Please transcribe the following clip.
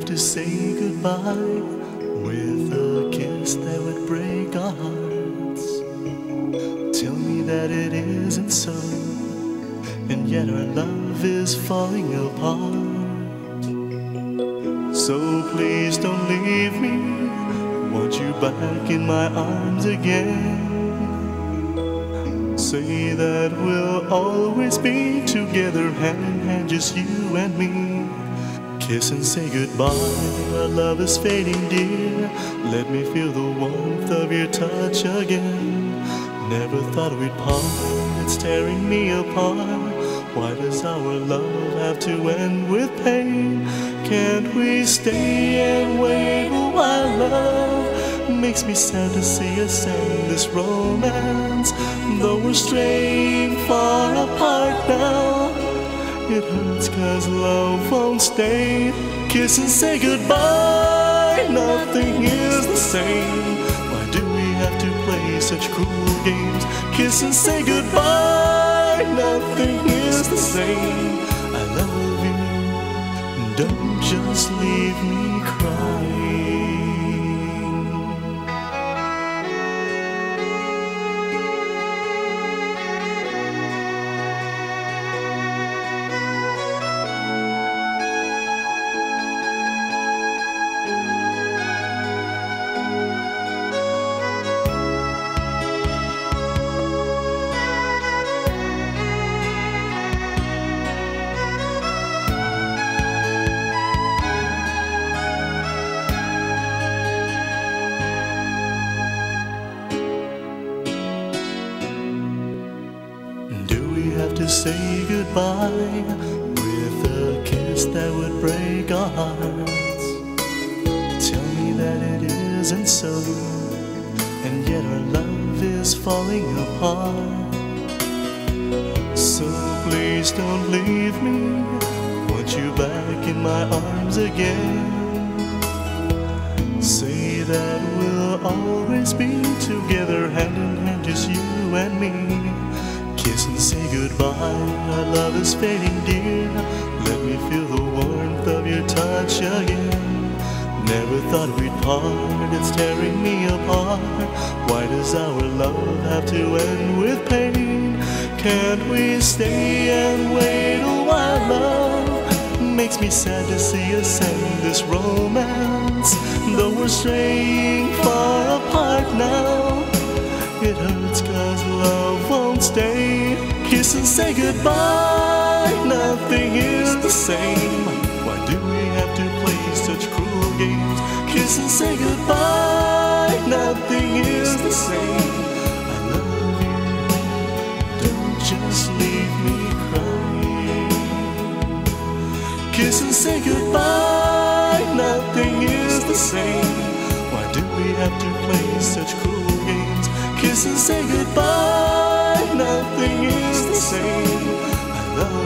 have to say goodbye with a kiss that would break our hearts? Tell me that it isn't so, and yet our love is falling apart. So please don't leave me, want you back in my arms again. Say that we'll always be together, hand in hand, just you and me. Kiss and say goodbye, our love is fading, dear. Let me feel the warmth of your touch again. Never thought we'd part, it's tearing me apart. Why does our love have to end with pain? Can't we stay and wait a while, love? Makes me sad to see us end this romance. Though we're straying far apart now, it hurts 'cause love won't stay. Kiss and say goodbye, nothing is the same. Why do we have to play such cruel games? Kiss and say goodbye, nothing is the same. I love you, don't just leave me crying. Have to say goodbye with a kiss that would break our hearts. Tell me that it isn't so, and yet our love is falling apart. So please don't leave me, want you back in my arms again. Say that we'll always be together, hand in hand, just you and me. Kiss and say goodbye, our love is fading, dear. Let me feel the warmth of your touch again. Never thought we'd part, it's tearing me apart. Why does our love have to end with pain? Can't we stay and wait a while, love? Makes me sad to see us end this romance. Though we're straying far apart now, it hurts 'cause love won't stay. Kiss and say goodbye, nothing is the same. Why do we have to play such cruel games? Kiss and say goodbye, nothing is the same. I love you, don't just leave me crying. Kiss and say goodbye, nothing is the same. Why do we have to play such cruel games? Kiss and say goodbye, nothing is the same. I love